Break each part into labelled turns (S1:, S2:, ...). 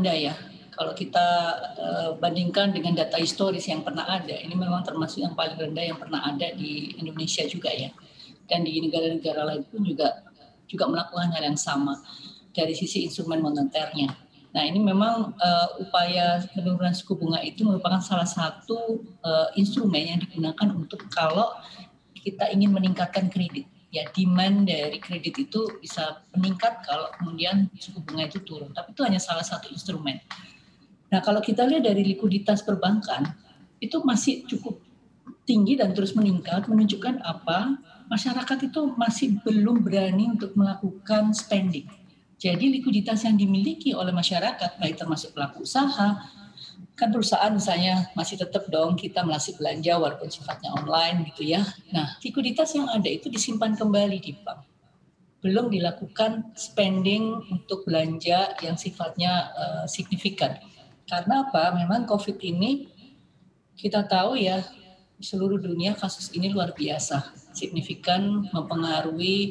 S1: rendah ya. Kalau kita bandingkan dengan data historis yang pernah ada, ini memang termasuk yang paling rendah yang pernah ada di Indonesia juga ya. Dan di negara-negara lain pun juga melakukan hal yang sama dari sisi instrumen moneternya. Nah, ini memang upaya penurunan suku bunga itu merupakan salah satu instrumen yang digunakan untuk kalau kita ingin meningkatkan kredit. Ya, demand dari kredit itu bisa meningkat kalau kemudian suku bunga itu turun. Tapi itu hanya salah satu instrumen. Nah, kalau kita lihat dari likuiditas perbankan, itu masih cukup tinggi dan terus meningkat, menunjukkan apa? Masyarakat itu masih belum berani untuk melakukan spending. Jadi likuiditas yang dimiliki oleh masyarakat, baik termasuk pelaku usaha, kan perusahaan misalnya masih tetap dong kita masih belanja walaupun sifatnya online gitu ya. Nah, likuiditas yang ada itu disimpan kembali di bank. Belum dilakukan spending untuk belanja yang sifatnya signifikan. Karena apa? Memang COVID ini kita tahu ya di seluruh dunia kasus ini luar biasa, signifikan mempengaruhi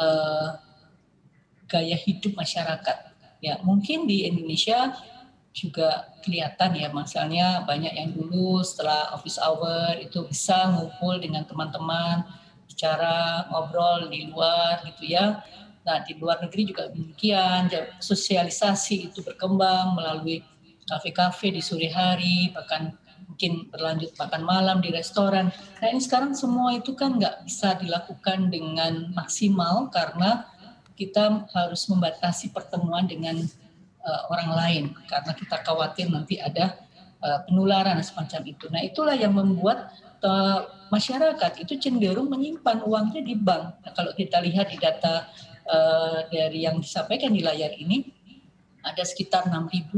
S1: gaya hidup masyarakat. Ya, mungkin di Indonesia juga kelihatan ya, misalnya banyak yang dulu setelah office hour itu bisa ngumpul dengan teman-teman, bicara, ngobrol di luar gitu ya. Nah, di luar negeri juga demikian, sosialisasi itu berkembang melalui kafe-kafe di sore hari, bahkan mungkin berlanjut makan malam di restoran. Nah, ini sekarang semua itu kan nggak bisa dilakukan dengan maksimal karena kita harus membatasi pertemuan dengan orang lain karena kita khawatir nanti ada penularan semacam itu. Nah, itulah yang membuat masyarakat itu cenderung menyimpan uangnya di bank. Nah, kalau kita lihat di data dari yang disampaikan di layar ini, ada sekitar 6.000,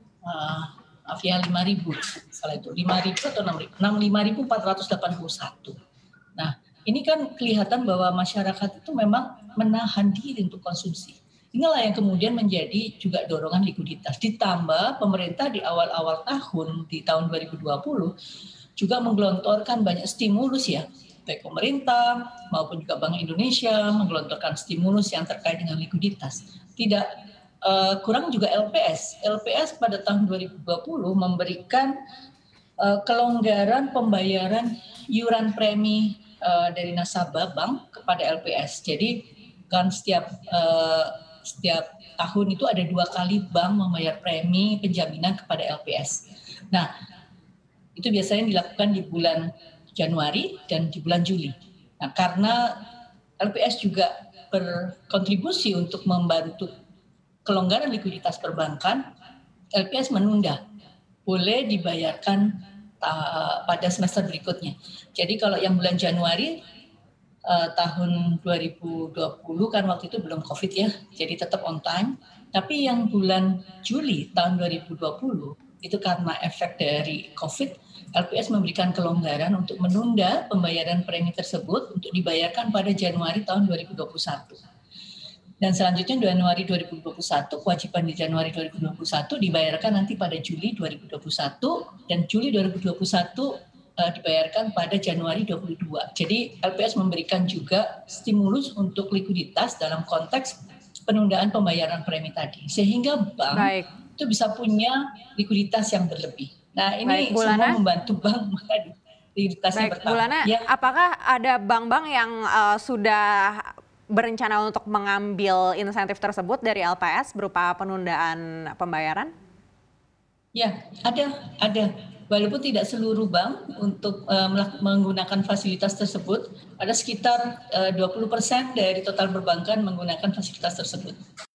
S1: 5.000, salah itu 5.000 atau 65.481. Nah, ini kan kelihatan bahwa masyarakat itu memang menahan diri untuk konsumsi. Inilah yang kemudian menjadi juga dorongan likuiditas. Ditambah pemerintah di awal-awal tahun, di tahun 2020, juga menggelontorkan banyak stimulus ya, baik pemerintah maupun juga Bank Indonesia menggelontorkan stimulus yang terkait dengan likuiditas. Tidak kurang juga LPS. LPS pada tahun 2020 memberikan kelonggaran pembayaran iuran premi dari nasabah bank kepada LPS. Jadi kan setiap tahun itu ada 2 kali bank membayar premi penjaminan kepada LPS. Nah, itu biasanya dilakukan di bulan Januari dan di bulan Juli. Nah, karena LPS juga berkontribusi untuk membantu kelonggaran likuiditas perbankan, LPS menunda, boleh dibayarkan pada semester berikutnya. Jadi kalau yang bulan Januari tahun 2020 kan waktu itu belum COVID ya, jadi tetap on time. Tapi yang bulan Juli tahun 2020 itu karena efek dari COVID, LPS memberikan kelonggaran untuk menunda pembayaran premi tersebut untuk dibayarkan pada Januari tahun 2021. Dan selanjutnya Januari 2021, kewajiban di Januari 2021 dibayarkan nanti pada Juli 2021 dan Juli 2021 dibayarkan pada Januari 2022. Jadi LPS memberikan juga stimulus untuk likuiditas dalam konteks penundaan pembayaran premi tadi. Sehingga bank itu bisa punya likuiditas yang berlebih. Nah, ini semua membantu bank likuiditasnya bertambah.
S2: Bu Lana, ya. Apakah ada bank-bank yang sudah berencana untuk mengambil insentif tersebut dari LPS berupa penundaan pembayaran?
S1: Ya, ada. Walaupun tidak seluruh bank untuk menggunakan fasilitas tersebut, ada sekitar 20% dari total perbankan menggunakan fasilitas tersebut.